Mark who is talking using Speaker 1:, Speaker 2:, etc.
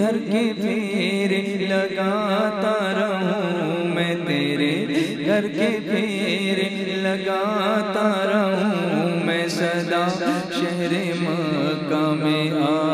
Speaker 1: घर के फेरे लगाता रहूं, मैं तेरे घर के फेरे लगाता रहूं, मैं सदा शहर मक्का में